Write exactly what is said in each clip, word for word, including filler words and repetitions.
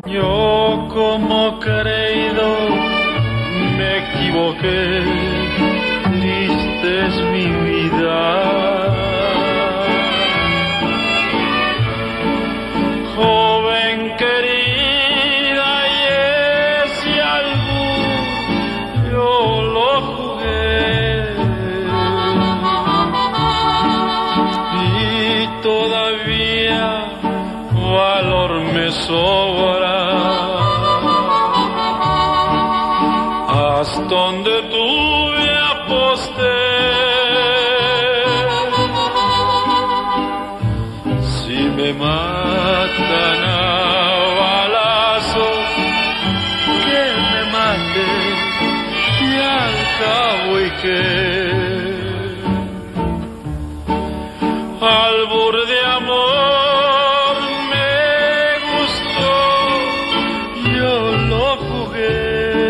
Yo como creído me equivoqué, triste es mi vida. Joven querida, y ese albur yo lo jugué, y todavía valor me sobra. Hasta donde tuve aposté, si me matan a balazos, que me maten y al cabo y que albur de amor me gustó, yo lo jugué.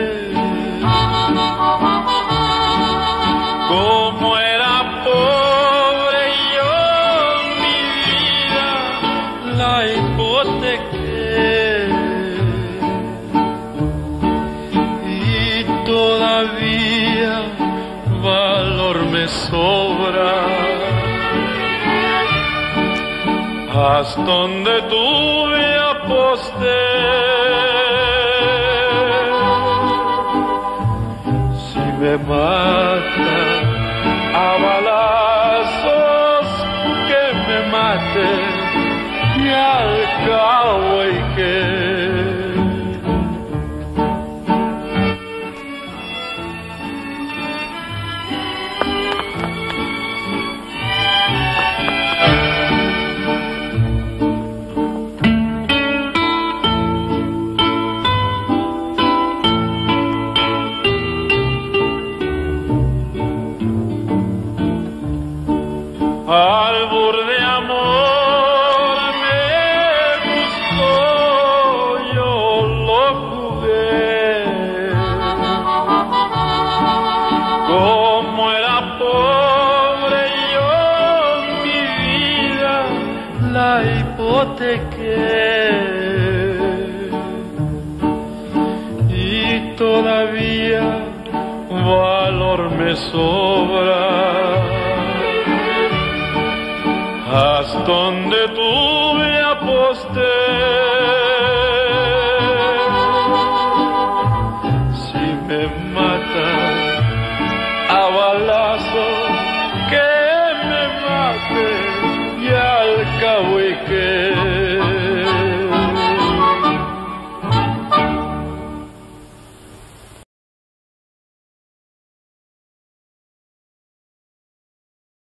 Como era pobre yo mi vida la hipotequé, y todavía valor me sobra. Hasta donde tuve aposté, si me mata a balazos, que me mate y al cabo y que albur de amor me gustó, yo lo jugué. Como era pobre yo mi vida la hipotequé, y todavía valor me sobra. Hasta donde tuve aposté, si me matan